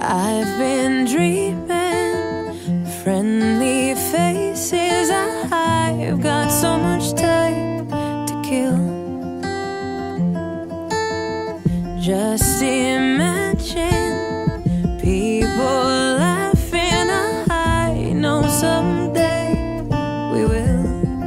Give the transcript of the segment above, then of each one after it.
I've been dreaming, friendly faces. I've got so much time to kill. Just imagine people laughing. I know someday we will.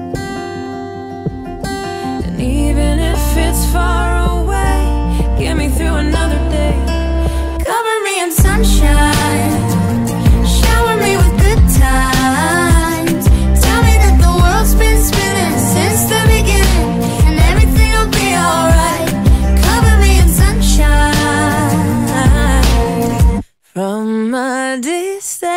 And even if it's far away, get me through another day. Cover me in sunshine, shower me with good times. Tell me that the world's been spinning since the beginning, and everything will be alright. Cover me in sunshine from a distance.